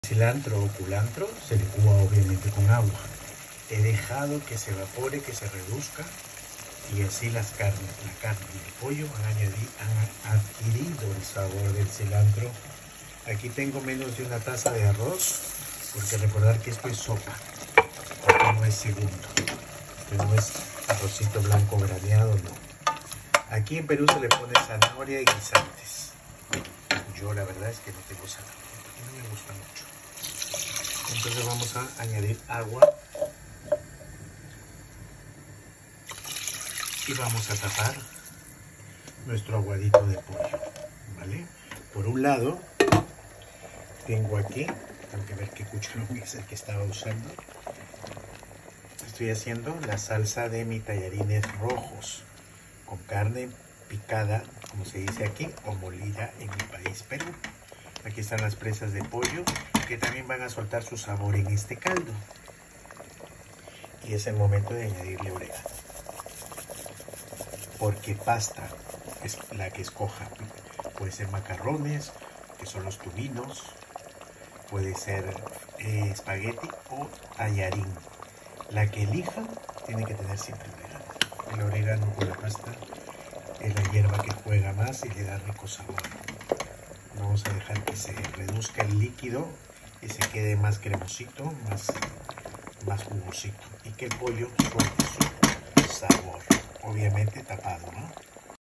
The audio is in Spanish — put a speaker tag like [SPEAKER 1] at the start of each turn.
[SPEAKER 1] Cilantro o culantro se licúa obviamente con agua. He dejado que se evapore, que se reduzca, y así la carne y el pollo han adquirido el sabor del cilantro. Aquí tengo menos de una taza de arroz, porque recordar que esto es sopa, porque no es segundo, no es arrocito blanco graneado, no. Aquí en Perú se le pone zanahoria y guisantes. Yo la verdad es que no tengo zanahoria, porque no me gusta mucho. Entonces vamos a añadir agua y vamos a tapar nuestro aguadito de pollo, ¿vale? Por un lado tengo aquí, tengo que ver qué cucharón es el que estaba usando. Estoy haciendo la salsa de mis tallarines rojos con carne picada, como se dice aquí, o molida en mi país, Perú. Aquí están las presas de pollo que también van a soltar su sabor en este caldo. Y es el momento de añadirle orégano. Porque pasta es la que escoja. Puede ser macarrones, que son los tubinos. Puede ser espagueti o tallarín. La que elijan tiene que tener siempre orégano. El orégano con la pasta es la hierba que juega más y le da rico sabor. Vamos a dejar que se reduzca el líquido y se quede más cremosito, más jugosito, y que el pollo suelte su sabor, obviamente tapado, ¿no?